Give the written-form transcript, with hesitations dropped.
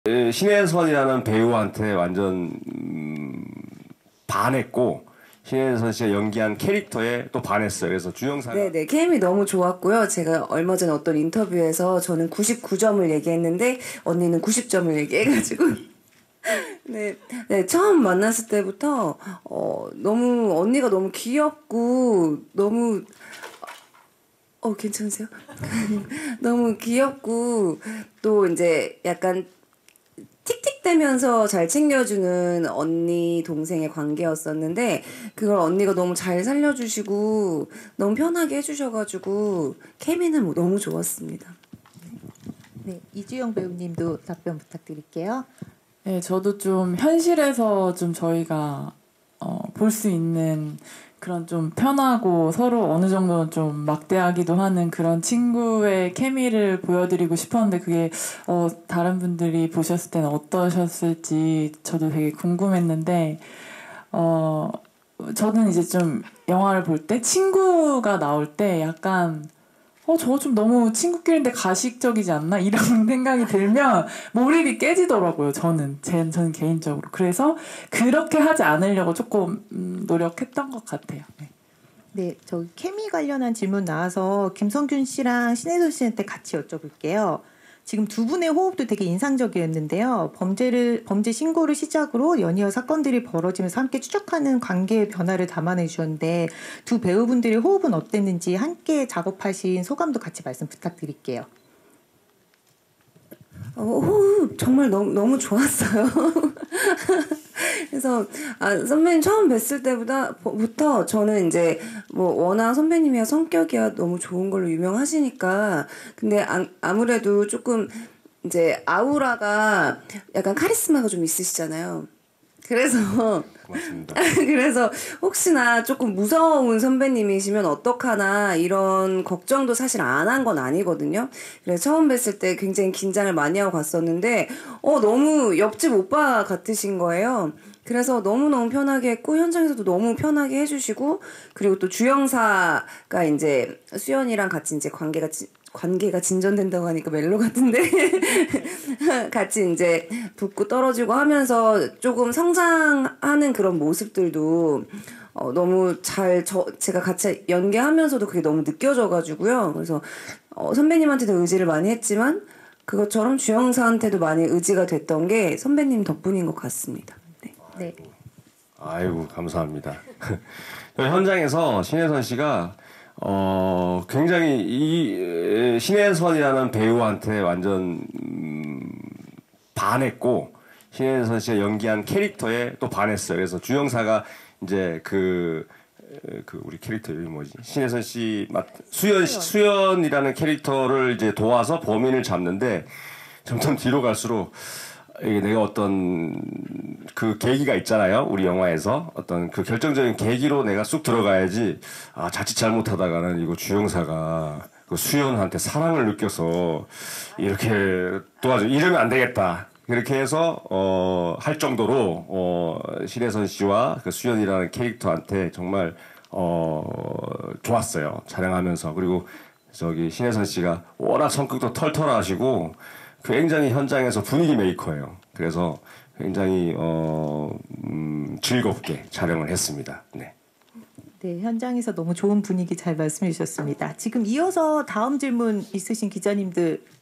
신혜선이라는 배우한테 완전 반했고 신혜선 씨가 연기한 캐릭터에 또 반했어요. 그래서 주영상 네네 케미 너무 좋았고요. 제가 얼마 전에 어떤 인터뷰에서 저는 99점을 얘기했는데 언니는 90점을 얘기해가지고 네, 네 처음 만났을 때부터 너무 언니가 너무 귀엽고 너무 괜찮으세요? 너무 귀엽고 또 이제 약간 틱틱대면서 잘 챙겨주는 언니 동생의 관계였었는데 그걸 언니가 너무 잘 살려주시고 너무 편하게 해주셔가지고 케미는 너무 좋았습니다. 네, 이주영 배우님도 답변 부탁드릴게요. 네, 저도 좀 현실에서 좀 저희가 볼 수 있는 그런 좀 편하고 서로 어느 정도는 좀 막대하기도 하는 그런 친구의 케미를 보여드리고 싶었는데 그게 다른 분들이 보셨을 때는 어떠셨을지 저도 되게 궁금했는데 저는 이제 좀 영화를 볼 때 친구가 나올 때 약간 저거 좀 너무 친구끼리인데 가식적이지 않나? 이런 생각이 들면 몰입이 깨지더라고요. 저는 개인적으로. 그래서 그렇게 하지 않으려고 조금 노력했던 것 같아요. 네. 네, 저 케미 관련한 질문 나와서 김성균 씨랑 신혜선 씨한테 같이 여쭤볼게요. 지금 두 분의 호흡도 되게 인상적이었는데요. 범죄 신고를 시작으로 연이어 사건들이 벌어지면서 함께 추적하는 관계의 변화를 담아내 주셨는데 두 배우분들의 호흡은 어땠는지 함께 작업하신 소감도 같이 말씀 부탁드릴게요. 호흡 정말 너무 좋았어요. 그래서 선배님 처음 뵀을 때부터 저는 이제 뭐 워낙 선배님이야 성격이야 너무 좋은 걸로 유명하시니까 근데 아무래도 조금 이제 아우라가 약간 카리스마가 좀 있으시잖아요. 그래서 고맙습니다. 그래서 혹시나 조금 무서운 선배님이시면 어떡하나 이런 걱정도 사실 안 한 건 아니거든요. 그래서 처음 뵀을 때 굉장히 긴장을 많이 하고 갔었는데 너무 옆집 오빠 같으신 거예요. 그래서 너무너무 편하게 했고 현장에서도 너무 편하게 해주시고 그리고 또 주영사가 이제 수연이랑 같이 이제 관계가 진전된다고 하니까 멜로 같은데 같이 이제 붙고 떨어지고 하면서 조금 성장하는 그런 모습들도 너무 제가 같이 연기하면서도 그게 너무 느껴져가지고요. 그래서 선배님한테도 의지를 많이 했지만 그것처럼 주영사한테도 많이 의지가 됐던 게 선배님 덕분인 것 같습니다. 네. 네. 아이고 감사합니다. 현장에서 신혜선 씨가 굉장히 이 신혜선이라는 배우한테 완전 반했고 신혜선 씨가 연기한 캐릭터에 또 반했어요. 그래서 주영사가 이제 우리 캐릭터 이름이 뭐지? 신혜선 씨 수연이라는 캐릭터를 이제 도와서 범인을 잡는데 점점 뒤로 갈수록 이게 내가 어떤 그 계기가 있잖아요. 우리 영화에서 어떤 그 결정적인 계기로 내가 쑥 들어가야지 자칫 잘못하다가는 이거 주영사가 그 수연한테 사랑을 느껴서 이렇게 도와줘 이러면 안 되겠다. 그렇게 해서 할 정도로 신혜선 씨와 그 수연이라는 캐릭터한테 정말 좋았어요. 촬영하면서. 그리고 신혜선 씨가 워낙 성격도 털털하시고 굉장히 현장에서 분위기 메이커예요. 그래서 굉장히 즐겁게 촬영을 했습니다. 네. 네, 현장에서 너무 좋은 분위기 잘 말씀해 주셨습니다. 지금 이어서 다음 질문 있으신 기자님들